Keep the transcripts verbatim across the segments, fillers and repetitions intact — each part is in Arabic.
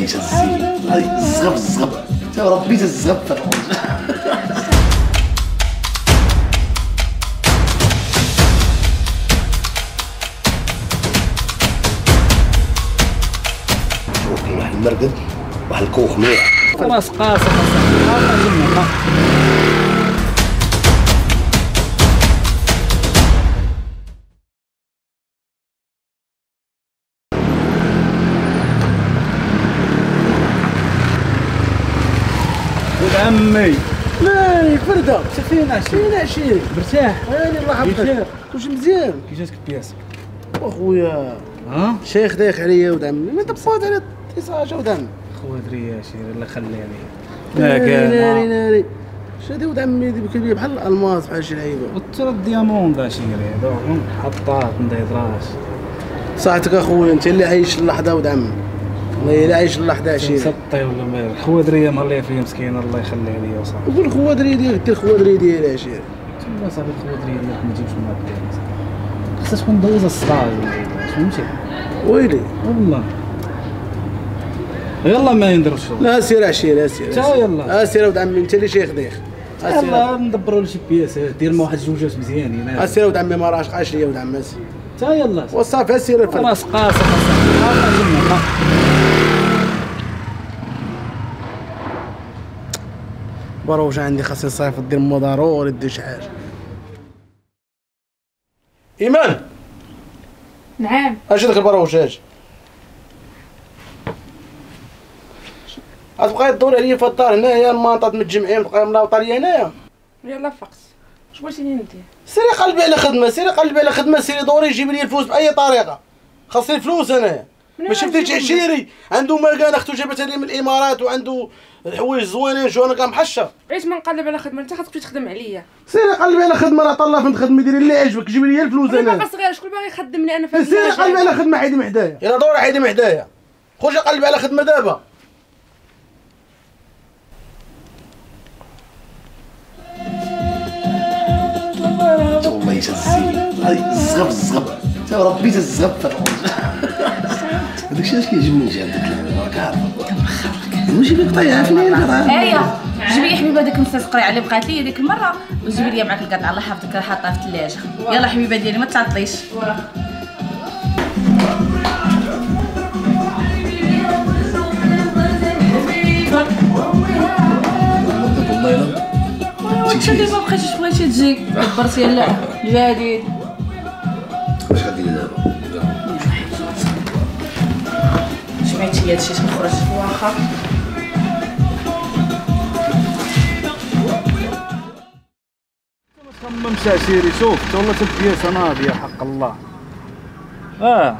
يسزي الزغب الزغب تا ربي الزغب شوف واحد المرقد واحد الكوخ مليح خلاص قاصح عمي مالك برده فين عشيري فين عشيري مرتاح هاني الله يحفظك واش مزيان كي جاتك بياسك اخويا ها شيخ دايخ عليا ولد عمي ما دبوت على تيساجا ولد عمي خويا دري يا شيري الله يخلي عليك ما كان ناري ناري شادي ولد عمي كيبيع بحال الالماس بحال شي لعيبه وترى الدياموند عشيري هذا حطات ندير راس صحتك اخويا انت اللي عايش اللحظه ولد عمي والله الا عايش اللحظه عشيري سطي ولا ما خوادريه مهليه فيها مسكينه الله يخلي عليا وصافي قول خوادري ديالك دير خوادري ديالي عشيري تما صافي الخوادريه ديالك ما تجيبش من هكا خاصها تكون دوزه الصراج فهمتي ويلي والله يلا ما ينديروا الشغل لا سير عشيري سير تا يلا سير ولد عمي انت اللي شيخ دايخ يلا ندبروا له شي بياسات دير لنا واحد الجوجات مزيانين اسير ولد عمي ما راهش قاش ليا ولد عمي تا يلا وصافي اسير الفرق راس قاصح اصاحبي بروج عندي خاصني صيفط دير مو ضروري دير شي حاجه. ايمان نعم اجي داك البروج اجي غتبقاي تدور عليا في الدار هنايا المنطقه متجمعين تبقاي ملاوطه ليا هنايا. يلا فقت اش بغيتيني ندير؟ سيري قلبي على خدمه سيري قلبي على خدمه سيري دوري جيبي لي الفلوس باي طريقه خاصني الفلوس انايا. ما شفتيش عشيري عنده مكان اختو جابتها لي من الامارات وعنده الحوايج زوينين شو انا كاع محشر. عيت ما نقلب على خدمه انت خاصك تخدم عليا. سيري قلبي على خدمه راه طلع فين تخدمي ديري اللي عجبك جيبي لي الفلوس انا انا. باقا صغير شكون باغي يخدمني انا في سيري قلبي على خدمه حيدي محدايا يلا دوري حيدي محدايا خرجي قلبي على خدمه دابا. والله يسزي الزغب الزغب تا ربي الزغب هذاك الشيء اش كيعجبني نجي عندك راك عارف ماشي بك طيحها فيني انا اييه جيبي لي حبيبه ديك المستسقريه اللي بقات لي ديك المره وجيبي لي معاك القطعه الله يحفظك راه حاطها في الثلاجه. يلا حبيبه ديالي ما تعطليش. وانت اللي ما بقيتيش بغيتي تجي دبرتي على الجديد. واش غاديري دابا؟ سمعتي هادشي تنخرج واخا ما تخممش عشيري شوف تا والله تا البياسه ناضيه حق الله. اه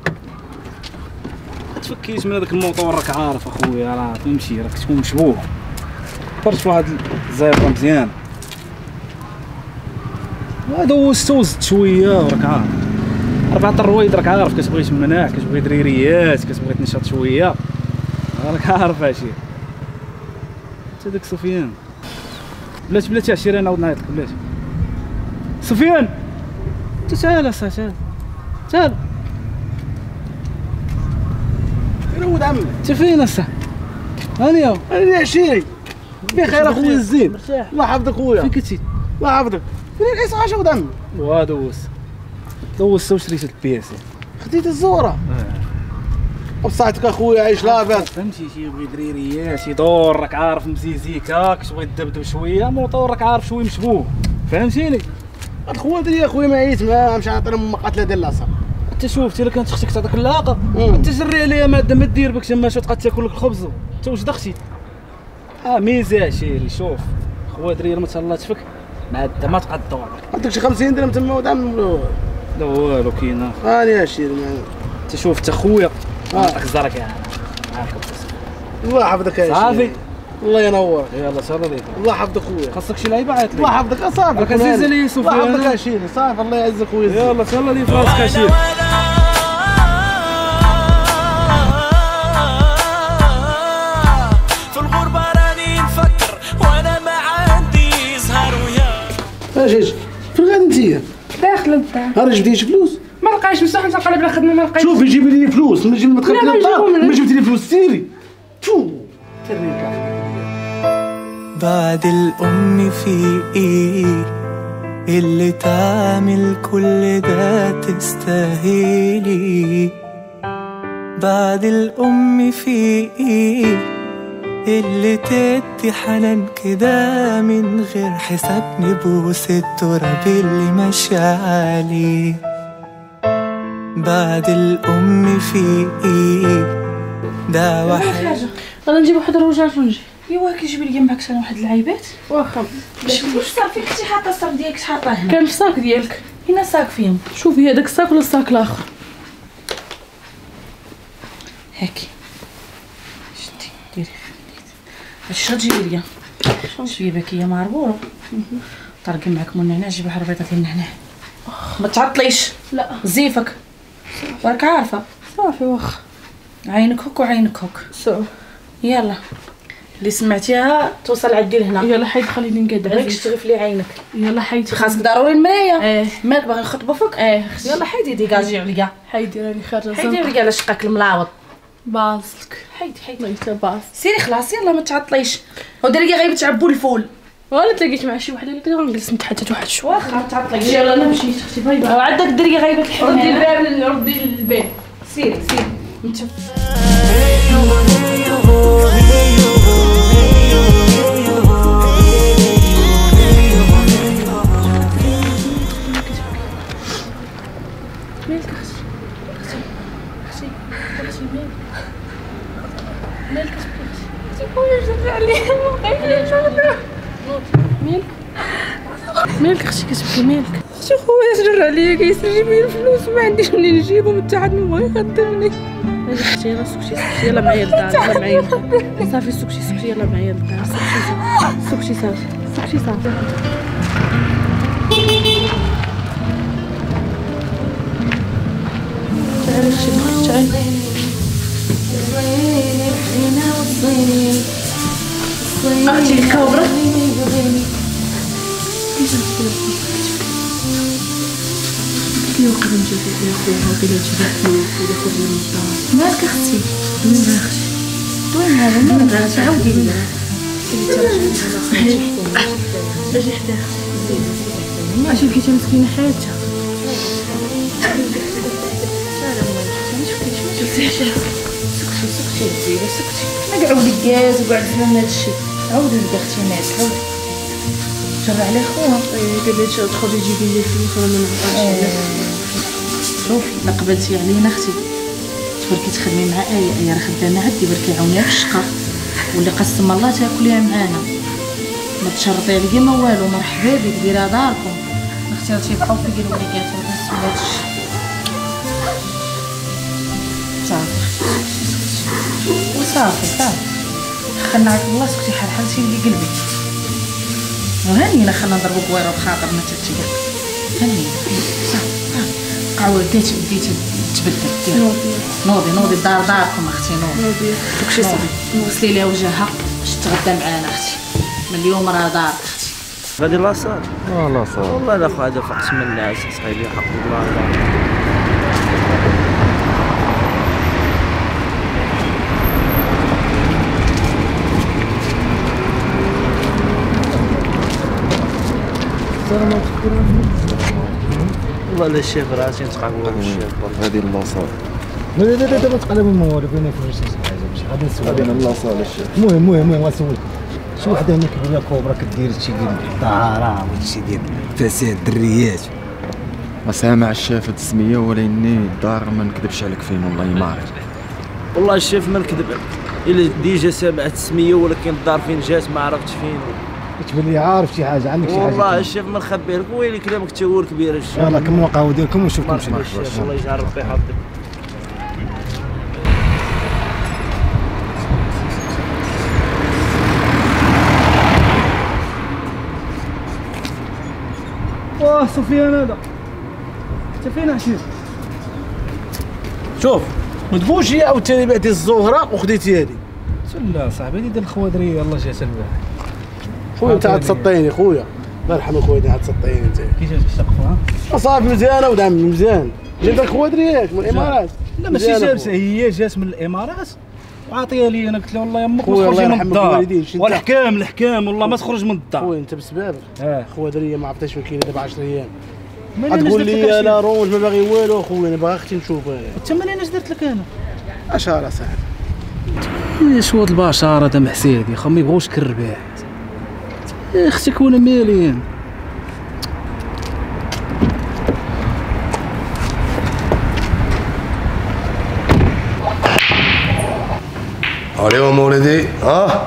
ما تفكيش من هذاك الموطور راك عارف اخويا راه تمشي راك تكون مشبوه برش واحد الزيطه مزيان دوزت وزت شويه وراك عارف أربعة الرويد راك عارف كتبغي تمناع كتبغي دريريات كتبغي تنشط شويه راك عارف عشيري. تا داك سفيان بلاتي بلاتي عشيري نعاود نعيط لك بلاتي. سفيان تعال اصاحبي تعال تعال فين ولد عمي؟ انت فين اصاحبي؟ هاني انا عشيري بخير اخويا الزين الله يحفظك خويا. فين كنتي؟ الله يحفظك فين العيسى ولد عمي؟ واه دوز دوزت وشريت البياسه خديت الزوره بصحتك اخويا عايش لاباس. فهمتي تيبغي دريريات يدور راك عارف مزيزيك هاك تبغي تدبدب شويه موطور راك عارف شويه مشبوه فهمتيني. هاد خواتري اخويا ما عييت معاه مشى نعطيهم مقاتله ديال العصا. انت شوفتي الا كانت اختك تعطيك العاقه انت جري عليها ماده ما دير بك تما تبقى تاكل لك الخبز انت واش دختي. اه ميزه عشيري شوف خواتري ما تهلاش فيك ماده ما تقدر عندك شي خمسين درهم تما ولد عمي لا والو كاينه. هاني عشيري انت شوف انت خويا عطاك الزرك يعني الله يحفظك يا صافي الله ينور. يلا سهلا ليك الله يحفظك خويا خاصك شي لعيبه عيط لي. الله يحفظك اصاحبي راك عزيزه لي سفيان. الله يحفظك عشيري صافي الله يعزك خويا. يلا سهلا لي في راسك عشيري. في الغربه راني نفكر وانا ما عندي زهر ويا اش اش فين غادي انتيا؟ داخل الدار راه جبتيش فلوس؟ ما لقايش بصح نقلب على خدمه ما لقيتش. شوفي جيبي لي فلوس ما جبتي ما دخلتي للدار ما جبتي لي فلوس سيري تو تريكا. بعد الأم في إيه اللي تعمل كل ده تستاهلي؟ بعد الأم في إيه اللي تدي حنان كده من غير حساب، نبوس التراب اللي ماشي عليه؟ بعد الأم في إيه ده واحد. غادي نجيب واحد الرجاج ونجي. ايوا كيجيب لي معاك شنو واحد العيبات واخا. واش صار فيك شي حاطه الصاك ديالك حاطه هنا؟ كان في الصاك ديالك. هنا الصاك فيهم. شوفي هذاك الصاك ولا الصاك الاخر؟ هاكي شتي ديري اش غتجيبي ليا؟ شويه باكيه معربوره طرقي معاك من النعناع. جيبي واحد البيضه ديال النعناع. ما تعطليش. لا زيفك راك عارفه. صافي واخا. عينك هك وعينك هك. صافي يلا اللي سمعتيها توصل عندي لهنا. يلا حيد خليني نقاد غير تشتغف لي عينك. يلا حيد خاصك ضروري المرايه. ايه مالك باغي نخطبوا فيك؟ ايه يلا حيدي ديكاجي عليا. حيدي راني خارجه. حيدي عليا على شقاك الملاوط. باصلك. حيدي حيدي ميته باص. سيري خلاص يلا ما تعطليش. وديري لي غير تعبوا الفول. ولا تلاقيت مع شي وحده اللي غنجلس نتحدث واحد شويه. واخا ما تعطليش. يلا انا مشيت اختي باي باي. وعندك ديري غيبه ردي الحنان. الباب ردي الباب. سيري سيري انت. مالك اختي؟ اختي اختي اختي مالك؟ مالك اختي؟ اختي خويا جرى عليا ما بقيتش نشوفك. مالك؟ مالك اختي كتبكي مالك؟ اختي خويا جرى عليا كيسرجي لي الفلوس وما عنديش منين نجيبهم حتى حد ما بغا يخدمني. هذه اختي يلا سكتي سكتي يلا معايا للدار يلا معايا للدار. صافي سكتي سكتي يلا معايا للدار. سكتي سكتي صافي سكتي صافي. تعالي اختي تعالي. اختي الكبرى كي وقت نجي فيها خوها وكذا تجيب فلوس ولا خرجنا من الدار. مالك اختي؟ وين راه اختي؟ وين هذا؟ من غير تعاودي لي. اجي حداها. اش لقيتها مسكينه حياتها. سكتي سكتي زينه سكتي. ما قعدوا الكاز وقعد فهم هذا الشيء. عاودي لي اختي مالك عاودي. جرى على خوها. قال لي تخرجي تجيبي لي الفلوس وانا ما نعطيش. شوفي لا قبلتي علينا اختي تبركي تخدمي مع ايه. ايه راه خدامه عندي بركي عاونيها في الشقه واللي قسم الله تاكليها معانا. ما تشرطي عليا ما والو. مرحبا بك ديرها داركم. اختي راه تيبقاو في ديال وليدات ونسوا هذا الشيء. صافي وصافي صافي خلنا عافاك الله. سكتي حال حال سيدي قلبي. وهانينا خلنا نضربو بويره بخاطرنا تاتي كاع. هانينا صافي قعوه بديتي بديتي تبدل. دير نوضي نوضي الدار داركم اختي. نوضي داكشي صافي. غسلي ليها وجهها باش تغدا معانا اختي. من اليوم راه دارك اختي. غادي لاصال. اه لاصال والله لا خو هذا فقت من الناس صاحبي حق الله. والله لا الشيف راسي نتقابلوا بالشيف والله. هذه اللاصال. لا لا لا دابا تقلب الموالف وين فين شي حاجه باش غادي نسول. هذه اللاصال الشيف. المهم المهم المهم غنسولك شي وحده هنا كبيره كوبرا كدير شي ديال الطهاره وشي ديال فساد دريات. سامع الشيف هاد السميه ولكني الدار ما نكذبش عليك فين والله ما عرفت. والله الشيف ما نكذب الا ديجا سامعت السميه ولكن الدار فين جات ما عرفتش فين. تبان لي عارف شي حاجه عندك شي حاجه. والله الشيف ما نخبي لك ويلي كلامك تاور كبير الشيف. يلاه كملوا القهوه ديالكم ونشوفكم شي الشيف. الله يجعل ربي يحفظك. واه سفيان هذا انت فين عشير؟ شوف ما تقولش هي عاوتاني بعتي الزهره وخديتي هذه. لا صاحبي هذه ديال الخوادريه يلاه جات البارح. خويا انت عتسطيني خويا. الله يرحم خويا عتسطيني انت. كي جات الشقفه ها؟ صافي مزيانه ودعم مزيان. جبت لك خوادريات من الامارات. لا ماشي جالسه هي جات من الامارات عاطيها لي انا قلت له والله يمك ما خويا الله تخرج من يرحم الدار الوالدين، شنت- والحكام الحكام والله ما تخرج من الدار. خويا انت بسبابك اه خويا دريه ما عرفتش فين كاين دابا عشرة ايام مالي أنا تقول درت لك لي هادشي؟ لا رونج ما باغي والو خويا انا باغي اختي نشوف انا انت مالي انا اش درت لك انا؟ اشهر صاحبي يا شو هاد البشر هذا محسيد يا خا ما يبغوش كالرباح يا اختك وانا مالي انا. اليوم ولدي ها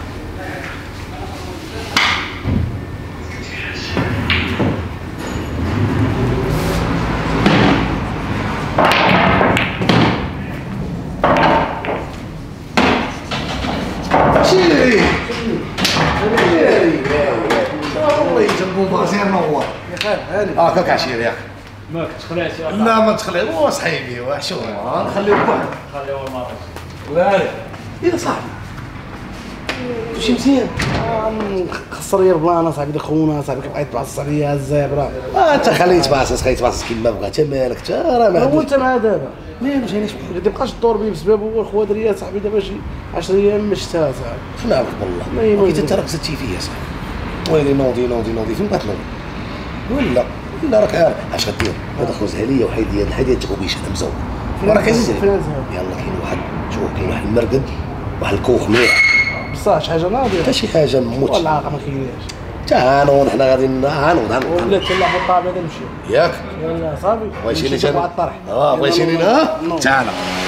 شيري شيري والله يجبو بازير نور يا خال هاني اه كاك عشيري ياك ما كتخلعش يا لا ما تخلي هو صحيبي وحشو نخليو بوحدك خليه هو الماضي. ولا يا صاحبي كلشي مزيان خسر يا ربنا صاحبي خونا صاحبي كيبقى يتبعصر ليا الزابره اه انت خليه يتبعصص خليه يتبعصص كيما بغا انت مالك انت راه ما هو عندوش انت مع دابا ما مجانيش ما يبقاش الدور بيه بسبب هو الخوات دريه صاحبي دابا شي عشرة ايام ما شفتها صاحبي خلعك ما بالله يمكن. كي انت راك زدتي فيا صاحبي ويلي نوضي نوضي نوضي فين بغات نوضي ولا ولا راك عارف اش غدير هذا خوزها ليا وحيدي الحيديه تغوبيش انا مزوق وراك عزيزي فين نذهب؟ يلا كاين واحد شوف كاين واحد المرقد واحد الكوخ مليح بصح شي حاجه ناضيه حتى شي حاجه موت والعاقه ما كايناش تعالوا حنا غادي نعانوا نعانوا ولا تلعب الطابع هذا نمشي ياك يلا صافي بغيتيني نمشي انا على الطرح اه بغيتيني انا نوض. تعال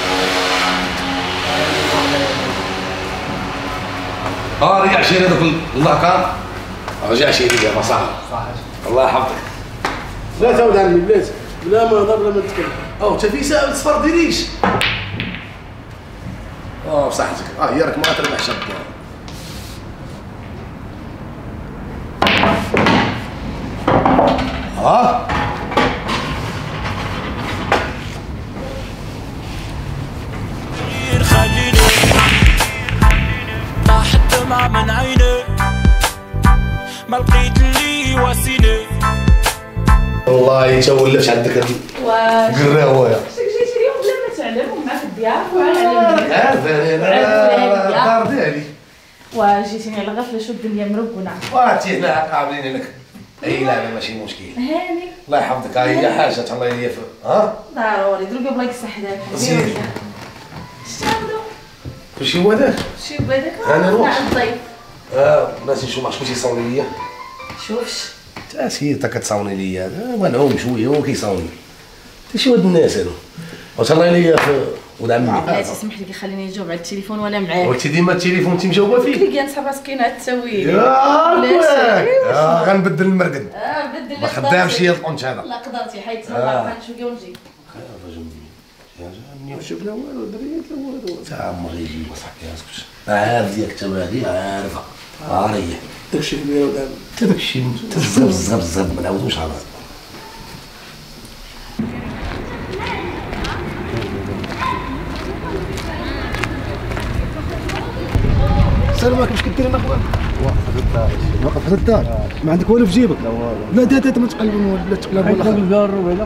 اه رجع شيري هذاك الله كان رجع شيري يا مصاحب الله يحفظك لا تعود عني بلاتي بلا ما نهضر بلا ما نتكلم او انت في ساعه صفر ديريش اه بصحتك اه هي راك ما تربح شاب ها خليني طاح الدمعة من عيني ما لقيت اللي يواسيني والله انت ولات عندك هاد واش القراوه يا شك جيتي اليوم بلا ما تعلم ومعك الضياف وعلى عارف انا الدار ديالي وجيتيني على غفله شو الدنيا مربونه. واتي هنا قابلين لك اي لا ماشي مشكل هاني الله يحفظك هاي حاجه الله يليف ها ضروري دروك الله يصح داك. زين. شتي هذا كلشي هو هذاك شي بداك أنا نروح. مع الضيف. اه بلاتي نشوف شكون تيصاوني ليا شوفش تا سيرتك كتصاوني ليا ونعوم شويه هو كيصاوني تا شي واد الناس هادو وصلنا ليا في ولد عمي بلاتي سمح لي خليني نجاوب على التليفون وانا معاك. وانت ديما التليفون انت مجاوبه فيه كلي كاع نسحب راسك كاين التاويل. ياك بلاتي. واك اه غنبدل المرقد اه بدل ما خدامش هي القنت هذا لا قدرتي حيت آه. الله غنمشيو كاع ونجي. شوف لا والو دريت لا والو تا ما غيجي صاحبي اسكت عارف ديالك تا باغي عارفه عاريه داكشي كبير ودابا تا داكشي تا الزغب الزغب الزغب ما نعاودوش على السلام عليكم. اش كدير انا اخويا؟ واقف في الدار. واقف في الدار؟ ما عندك والو في جيبك؟ لا والو. لا دا دا ما تقلب ولا تقلب ولا حيت الدار ولا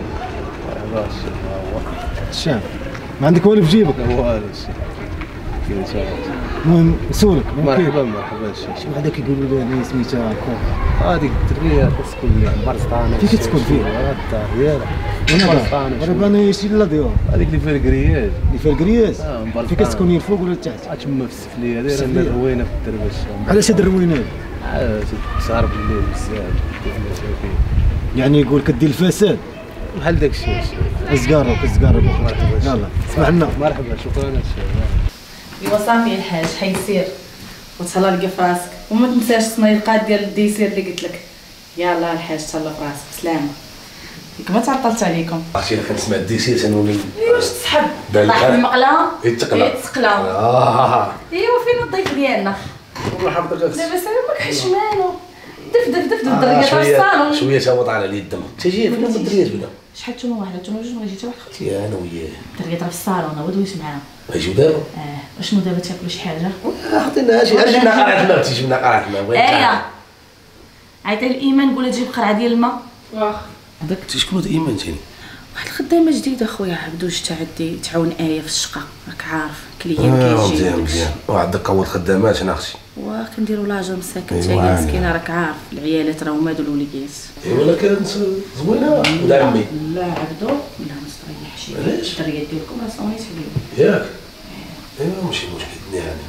الشام. ما عندك والو في جيبك؟ لا والو شي كاين شي المهم نسولك مرحبا مرحبا شي شي وحده كيقولوا لها سميتها كوخ. هذيك الدريه كتسكن لي برسطانه فين كتسكن فين؟ الدار ديالها انا برسطانه انا باني شي لا ديور هذيك اللي فيها الكرياج اللي فيها الكرياس. اه مبرطانة. فين كتسكن هي الفوق ولا التحت؟ تما في السفليه دايره السفلية. مروينه في الدربش علاش هاد الروينات؟ عاد تسهر بالليل بزاف كاين مشاكل يعني يقول كدير الفساد. بحال داك الشيء الزقاره الزقاره مرحبا يلا اسمع لنا. مرحبا شكرا الشباب ايوا صافي الحاج حيسير وتهلا لقى في راسك وما تنساش الصنيقات ديال الديسير اللي قلت لك. يلا الحاج تهلا في راسك سلامه. ياك ما تعطلت عليكم. عرفتي الا كنسمع الديسير تنولي ايوا واش تسحب بالك طاح أنا- المقله يتقلى. يتقلى. اه ايوا فين الضيف ديالنا الله يحفظك دابا سلامك حشمانو دف دف دف دف آه، الدريه في شويه الصالون. شويه تا وضع على اليد دم تجي فين الدريات بدا شحال نتوما واحده نتوما جوج ما جيتي واحد اختي يا انا وياه الدريه راه في الصالون هو دويش معاها. غيجيو دابا اه شنو دابا تاكلوا شي حاجه؟ عطينا شي اجي لنا قرعه الماء تيجي لنا قرعه الماء بغيت ايه عيطي الايمان قولها تجيب قرعه ديال الماء. واخا هذاك شكون هذا ايمان ثاني واحد الخدامه جديده خويا عبدو جات عندي تعاون ايه في الشقه، راك عارف كليان اه كيجي. مزيان مزيان، وعندك قوة خدامات انا اختي. وكنديروا لاجا مساكن أيوا حتى هي عامل. مسكينه، راك عارف العيالات راهم هادو الوليدات. ايوا لا كانت زوينة ولا عمي؟ لا عبدو لا نستريح شي. علاش؟ الدريات ديالكم راه صونيت عليهم. ياك؟ ايوا ماشي مشكل يعني.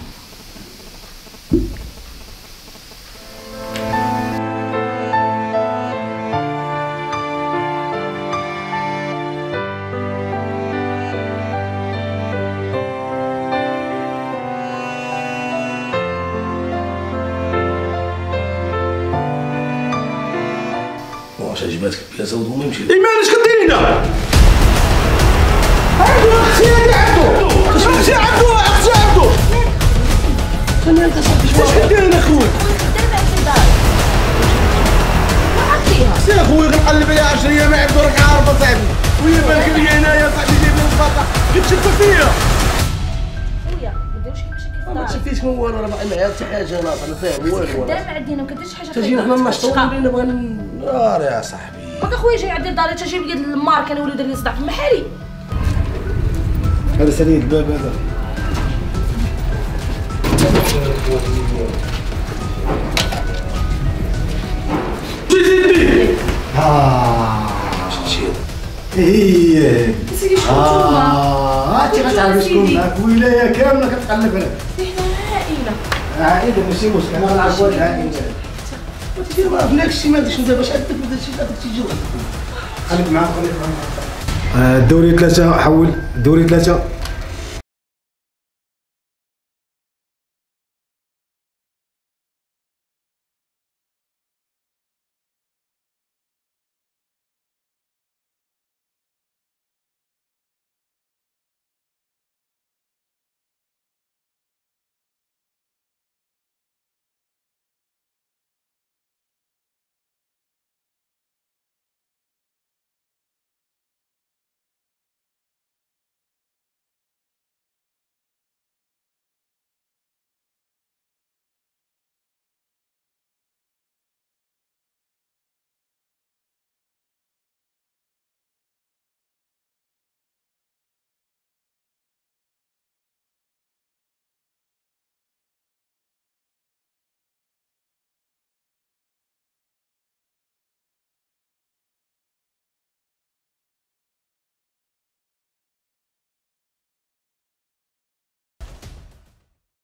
واش عجباتك البياسه ودوما يمشي؟ ايمان اش كديرينا؟ عبدو اختي هادي عبدو، اختي عبدو اختي عبدو. انا انت صاحبي اش كديرينا خويا؟ سي خويا غنقلب عليها عشرة ايام عبدو راك عارف اصاحبي، وهي بالك لي هنايا صاحبي جايبين الفاقه كتشد فيا. خويا ما ديروش شي مشاكل. ما تشفيش من والو، راه باقي معايا حتى حاجه انا انا فاهم والو. خدام عندنا ما كديرش حاجه. تجي حنا نشطو ولينا بغا نار يا صاحبي. هاكا خويا جاي عندي لداري تجيب لي المارك انا ولي دار لي صداع في محالي. هذا سليم الباب هذا. ها هي سيدي شكون نتوما؟ اه انت غتعرفي شكون معاك، ولايه كامله كتقلب عليك. حنا عائله. عائله ماشي مشكل، انا غنعرف واحد عائله. دير ما عرفناكش شي ما درتش دابا شحال درت هادشي هذاك تيجي. خليك معاك خليك معاك. الدوري ثلاثة حول، الدوري ثلاثة